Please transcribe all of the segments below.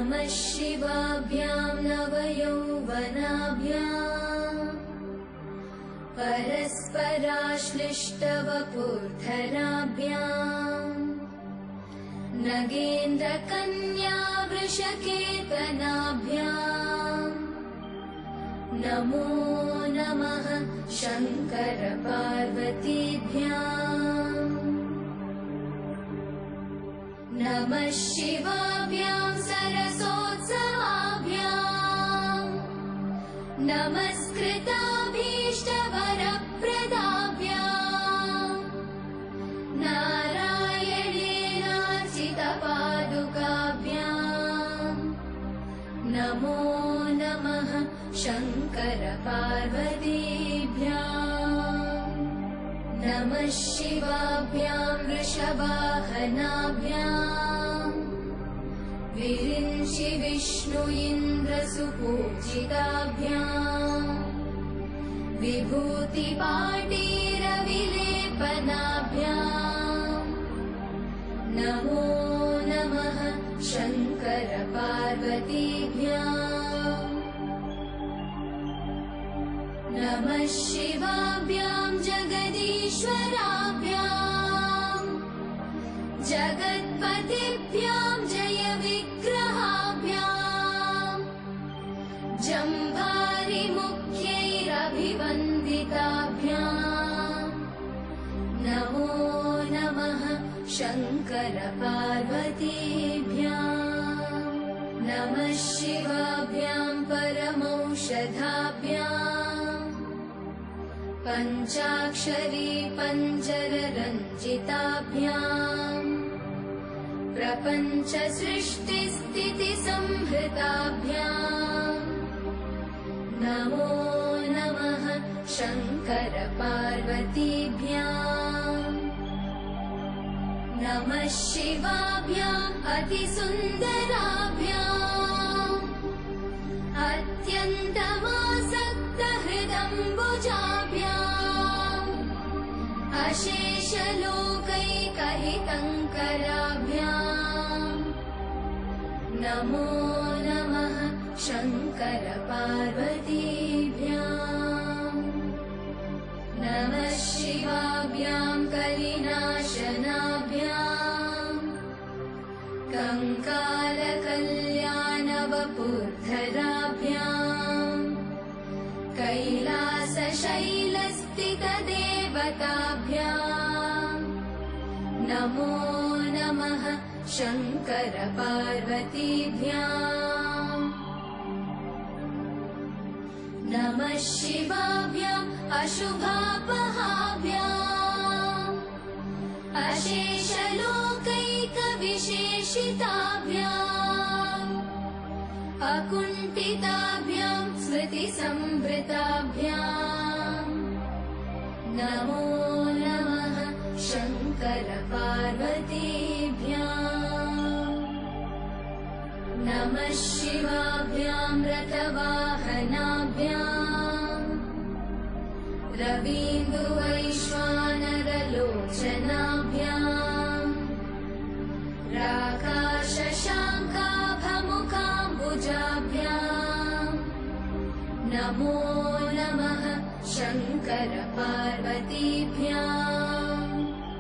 नमः शिवाभ्यां नवयौवनाभ्याम् परस्पराश्लिष्टवपुर्धराभ्याम् नगेन्द्रकन्या वृषकेतनाभ्याम् नमो नमः शङ्कर पार्वतीभ्याम् नमः शिवाभ्यां सरसोत्सवाभ्याम् नमस्कृताभीष्टवरप्रदाभ्याम् नारायणेनार्चितपादुकाभ्याम् नमो नमः शङ्कर पार्वतीभ्याम् नमः शिवाभ्यां वृषवाहनाभ्याम् विरिञ्चि विष्णु इन्द्रसुपूजिताभ्याम् विभूतिपाटीरविलेपनाभ्याम् नमो नमः शङ्कर पार्वतीभ्याम् नमः शिवाभ्यां जगदीश्वराभ्याम् जगत्पतिभ्यां जय विग्रहाभ्याम् जम्भारिमुख्यैरभिवन्दिताभ्याम् नमो नमः शङ्कर पार्वतीभ्याम् नमः शिवाभ्यां परमौषधाभ्याम् पञ्चाक्षरी पञ्जररञ्जिताभ्याम् प्रपञ्च सृष्टिस्थितिसंहृताभ्याम् नमो नमः शङ्कर पार्वतीभ्याम् नमः शिवाभ्याम् अतिसुन्दराभ्याम् अत्यन्तमासक्तहृदम्बुजाभ्याम् अशेषलोकैकहितङ्कराभ्याम् नमो नमः शङ्कर पार्वतीभ्याम् नमः शिवाभ्यां कलिनाशनाभ्याम् कङ्कालकल्याणवपुर्धराभ्याम् कैलासशैलस्थितदेवताभ्याम् नमो नमः शङ्कर पार्वतीभ्याम् नमः शिवाभ्याम् अशुभापहाभ्याम् अशेषलोकैकविशेषिताभ्याम् अकुण्ठिताभ्यां स्मृतिसंवृताभ्याम् नमो नमः शङ्कर पार्वतीभ्याम् नमः शिवाभ्यां रथवाहनाभ्याम् रवीन्दुवैश्वानरलोचनाभ्याम् राकाशशाङ्काभमुकाम्बुजाभ्याम् नमो नमः शङ्कर पार्वतीभ्याम्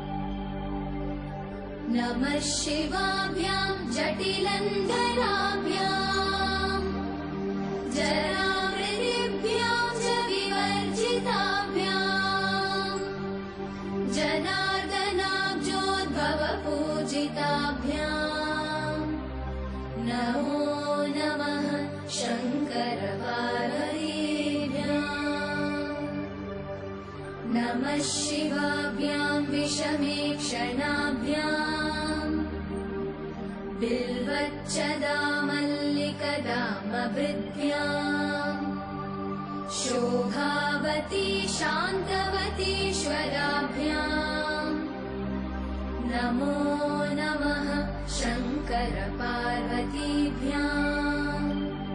नमः शिवाभ्यां जटिलन्धराभ्याम् जरामृतिभ्यां च विवर्जिताभ्याम् जनार्दनाब्जोद्भवपूजिताभ्याम् नमो नमः शङ्कर पार्वतीभ्याम् नमः शिवाभ्यां विषमेक्षणाभ्याम् बिल्वच्चदामल्लिकदामभृद्भ्याम् शोभावती शान्तवतीश्वराभ्याम् नमो नमः शङ्कर पार्वतीभ्याम्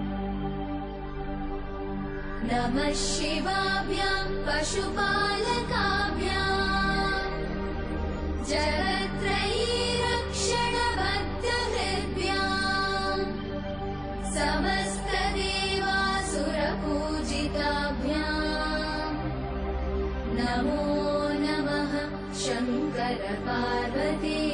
नमः शिवाभ्यां पशुपालकाभ्याम् जगत्त्रयीरक्षणबद्धहृद्भ्याम् पार्वती